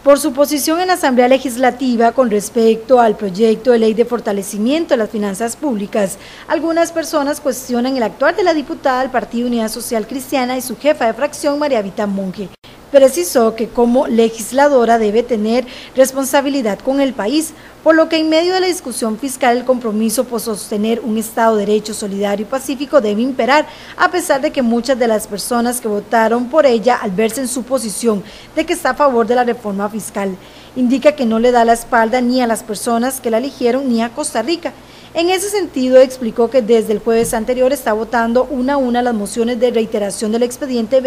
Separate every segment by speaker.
Speaker 1: Por su posición en la Asamblea Legislativa con respecto al proyecto de ley de fortalecimiento de las finanzas públicas, algunas personas cuestionan el actuar de la diputada del Partido Unidad Social Cristiana y su jefa de fracción, María Vita Monge. Precisó que como legisladora debe tener responsabilidad con el país, por lo que en medio de la discusión fiscal el compromiso por sostener un Estado de Derecho solidario y pacífico debe imperar, a pesar de que muchas de las personas que votaron por ella al verse en su posición de que está a favor de la reforma fiscal, indica que no le da la espalda ni a las personas que la eligieron ni a Costa Rica. En ese sentido, explicó que desde el jueves anterior está votando una a una las mociones de reiteración del expediente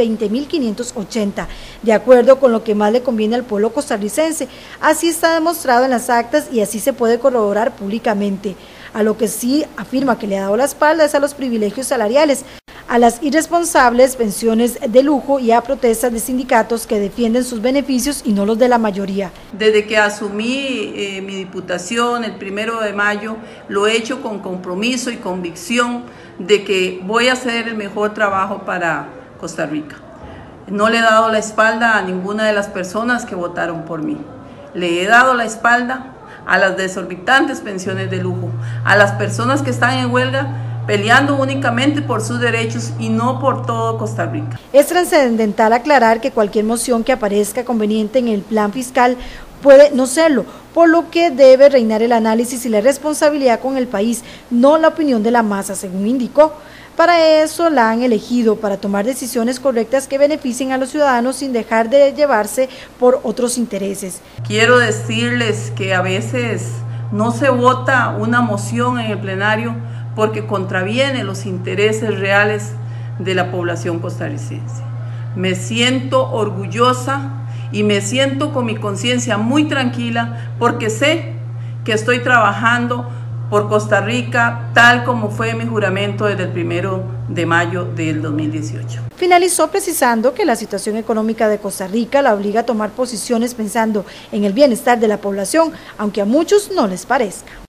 Speaker 1: 20.580, de acuerdo con lo que más le conviene al pueblo costarricense. Así está demostrado en las actas y así se puede corroborar públicamente. A lo que sí afirma que le ha dado la espalda es a los privilegios salariales, a las irresponsables pensiones de lujo y a protestas de sindicatos que defienden sus beneficios y no los de la mayoría.
Speaker 2: Desde que asumí mi diputación el 1 de mayo, lo he hecho con compromiso y convicción de que voy a hacer el mejor trabajo para Costa Rica. No le he dado la espalda a ninguna de las personas que votaron por mí. Le he dado la espalda a las desorbitantes pensiones de lujo, a las personas que están en huelga, peleando únicamente por sus derechos y no por todo Costa Rica.
Speaker 1: Es trascendental aclarar que cualquier moción que aparezca conveniente en el plan fiscal puede no serlo, por lo que debe reinar el análisis y la responsabilidad con el país, no la opinión de la masa, según indicó. Para eso la han elegido, para tomar decisiones correctas que beneficien a los ciudadanos sin dejar de llevarse por otros intereses.
Speaker 2: Quiero decirles que a veces no se vota una moción en el plenario porque contraviene los intereses reales de la población costarricense. Me siento orgullosa y me siento con mi conciencia muy tranquila porque sé que estoy trabajando por Costa Rica tal como fue mi juramento desde el 1 de mayo del 2018.
Speaker 1: Finalizó precisando que la situación económica de Costa Rica la obliga a tomar posiciones pensando en el bienestar de la población, aunque a muchos no les parezca.